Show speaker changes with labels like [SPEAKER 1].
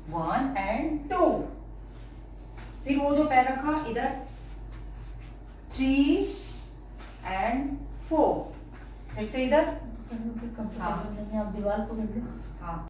[SPEAKER 1] 1 and 2। फिर वो जो पैर रखा इधर 3 and 4। फिर से इधर,
[SPEAKER 2] आप दीवार पकड़ लो।
[SPEAKER 1] हाँ